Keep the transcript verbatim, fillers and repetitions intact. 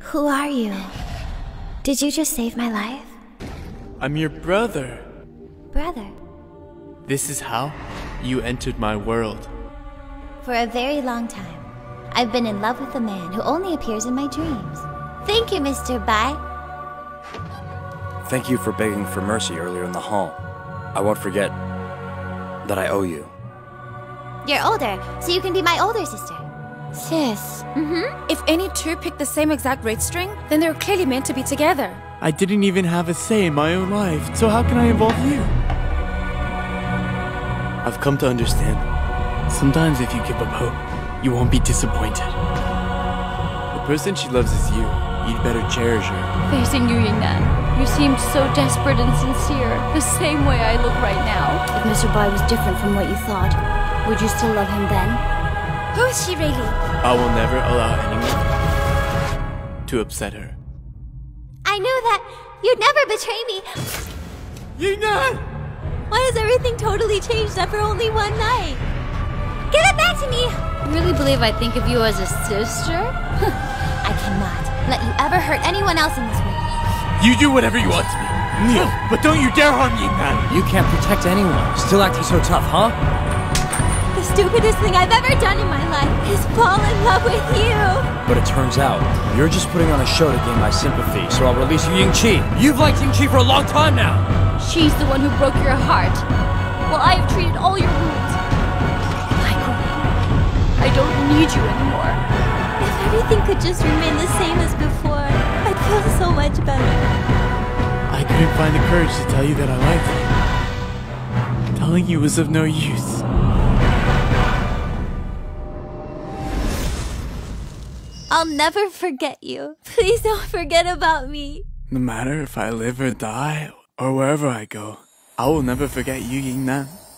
Who are you? Did you just save my life? I'm your brother. Brother? This is how you entered my world. For a very long time, I've been in love with a man who only appears in my dreams. Thank you, Mister Bai. Thank you for begging for mercy earlier in the hall. I won't forget that I owe you. You're older, so you can be my older sister. Sis. Mm-hmm. If any two pick the same exact rate string, then they're clearly meant to be together. I didn't even have a say in my own life, so how can I involve you? I've come to understand. Sometimes if you give up hope, you won't be disappointed. The person she loves is you. You'd better cherish her. Facing you, Yingnan, you seemed so desperate and sincere, the same way I look right now. If Mister Bai was different from what you thought, would you still love him then? Who is she really? I will never allow anyone to upset her. I knew that you'd never betray me. Yingnan! Why has everything totally changed after only one night? Give it back to me! You really believe I think of you as a sister? I cannot let you ever hurt anyone else in this world. You do whatever you want to me. Kneel, but don't you dare harm Yingnan! You can't protect anyone. Still acting so tough, huh? The stupidest thing I've ever done in my life is fall in love with you! But it turns out, you're just putting on a show to gain my sympathy, so I'll release you, Ying-Chi. You've liked Ying-Chi for a long time now! She's the one who broke your heart, while I have treated all your wounds. Michael, I don't need you anymore. If everything could just remain the same as before, I'd feel so much better. I couldn't find the courage to tell you that I liked you. Telling you was of no use. I'll never forget you. Please don't forget about me. No matter if I live or die, or wherever I go, I will never forget you, Yingnan.